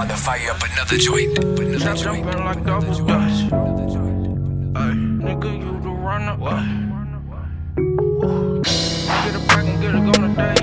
about to fire up another joint. Trap jumping like double dutch. Ay, nigga, you the runner. What? Get it back and get it gone today.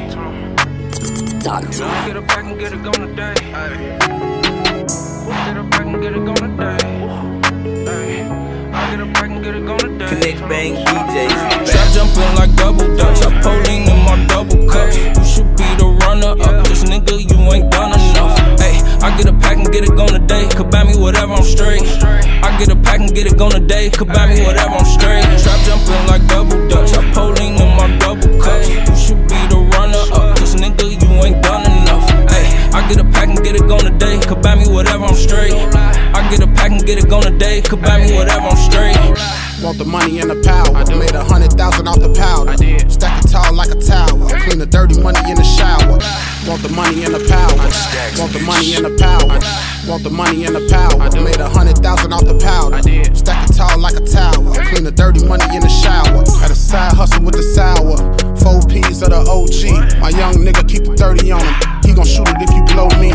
Get it back and get it gone today. Ay. Get it back and get it gone today. Ay. I get it back and get it gone today. Connect Bang DJs. Trap jumping like double dutch. I Pauline in my double cup. You should be the runner up. Cause nigga, you ain't done enough. Ay, I get a pack and get it gone today. Could buy me whatever, I'm straight. I get a pack and get it gone today. Could buy me whatever, I'm straight. Trap jumping like double dutch. I Pauline in my double cup. You should be the runner up. Cause nigga, you ain't done enough. Ay, I get a pack and get it gone today. Could buy me whatever, I'm straight. I get a pack and get it gone today. Could buy me whatever, I'm straight. Want the money and the power. Made 100,000 off the powder. Stack it tall like a tower. Clean the dirty money in the shower. Want the money and the power. Want the money and the power. Want the money and the power. Made 100,000 off the powder. Stack it tall like a tower. Clean the dirty money in the shower. Had a side hustle with the sour. 4 P's of the OG. My young nigga keep the 30 on him. He gon' shoot it if you blow me.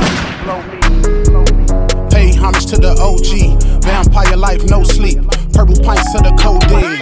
Pay homage to the OG. Vampire life, no sleep. Purple pints of the codeine.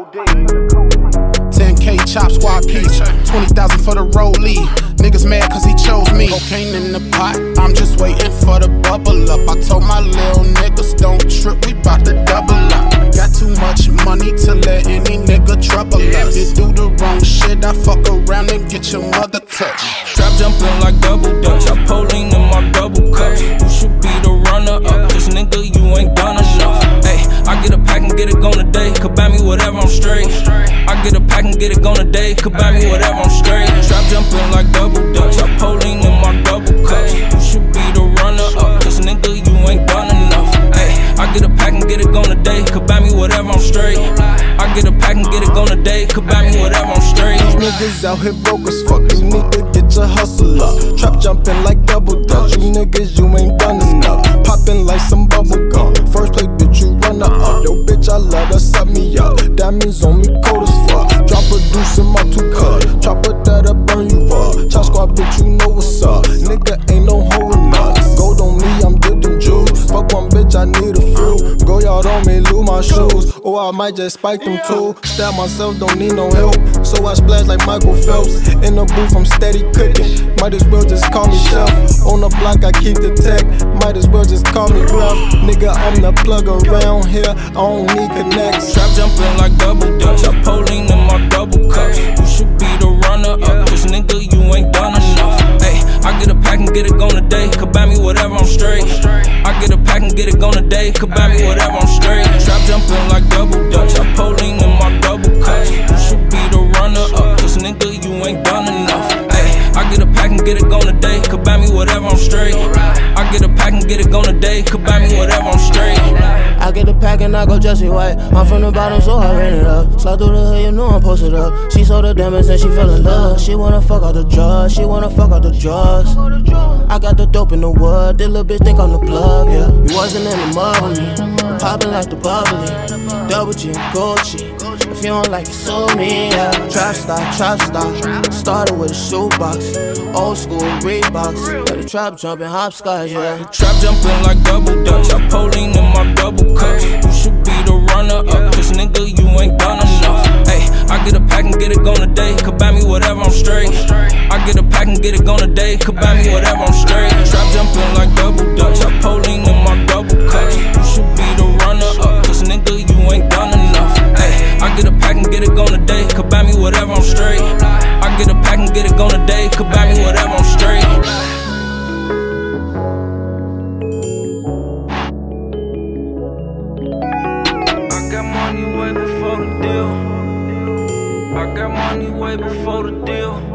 10K chop squad piece. 20,000 for the rollie. Niggas mad cause he chose me. Cocaine in the pot, I'm just waiting for the bubble up. I told my little niggas don't trip, we bout to double up. Got too much money to let any nigga trouble us. You do the wrong shit, I fuck around and get your mother touched. Trap jumping like double dutch. I Pauline in my double cup. You should be the runner up. Cause nigga, you ain't done enough. Ay, I get a pack and get it gone today. Could buy me whatever, I'm straight. I get a pack and get it gone today. Could buy me whatever, I'm straight. Trap jumping like double dutch. I Pauline in my double cup. You should be the runner up. Cause nigga, you ain't done enough. Ay, I get a pack and get it gone today. Could buy me whatever, I'm straight. I get a pack and get it gone today. Could buy me whatever, I'm straight. These niggas out here broke as fuck. You need to get your hustle up. Trap jumping like double dutch. You niggas, you ain't done enough. Popping like some bubble gum. First play, bitch, you runner up. Yo, bitch, I let her set me up. Diamonds on me, cold as fuck. Drop a deuce in my 2 cut. Chopper that'll burn you up. Chop squad, bitch, you know what's up. Nigga ain't no holding nuts. Gold on me, I'm dipping juice. Fuck one bitch, I need a few. Go yard on me, lose my shoes. Or I might just spike them too. Stab myself, don't need no help. So I splash like Michael Phelps. In the booth, I'm steady cooking. Might as well just call me chef. On the block, I keep the tech. Might as well just call me bluff. Nigga, I'm the plug around here. I don't need connects. Trap jumping like double dutch. I Pauline in my double cup. You should be the runner up. Cause nigga, you ain't done enough. Ay, I get a pack and get it gone today. Could buy me whatever, I'm straight. I get a pack and get it gone today. Could buy me whatever, I'm straight. Trap jumping like double dutch. I Pauline in my double cup. You should be the runner up. Cause nigga, you ain't done enough. Ay, I get a pack and get it gone today. Could buy me whatever, I'm straight. I get a pack and get it gone today. Could buy me whatever, I'm straight. I get the pack and I go Jesse White. I'm from the bottom, so I ran it up. Slide through the hood, you know I'm posted up. She sold the diamonds and she fell in love. She wanna fuck out the drugs, she wanna fuck out the drugs. I got the dope in the wood, this little bitch think I'm the plug, yeah. You wasn't in the mud with me, poppin' like the bubbly. Double G and Gucci, if you don't like it, sue me, yeah. Trap star, started with a shoebox. Old school Reeboks, let the trap jumpin' hopscotch, yeah. Trap jumping like double dutch. I Pauline in my double cup. You should be the runner up. Cause nigga, you ain't done enough. Ay, I get a pack and get it gone today. Could buy me whatever, I'm straight. I get a pack and get it gone today. Could buy me whatever, I'm straight. Trap jumping like double dutch. I Pauline in my double cup. You should be the runner up. Cause nigga, you ain't done enough. Ay, I get a pack and get it gone today. Could buy me whatever, I'm straight. I get a pack and get it gone today. Could buy me whatever, I'm straight. I got money way before the deal.